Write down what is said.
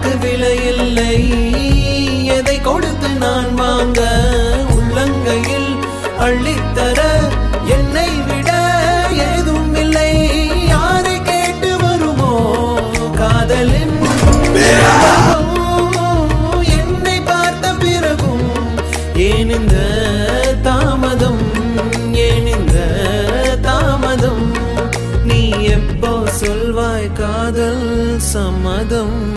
வார்த்தைக்கு விலை இல்லை, எதை கொடுத்து நான் வாங்க? உள்ளங்கையில் அள்ளித்தர என்னை விட ஏதும் இல்லை. யாரை கேட்டு வருமோ காதலின் என்னை பார்த்த பிறகும் ஏன் இந்த தாமதம், ஏன் இந்த தாமதம்? நீ எப்போ சொல்வாய் காதல் சம்மதம்?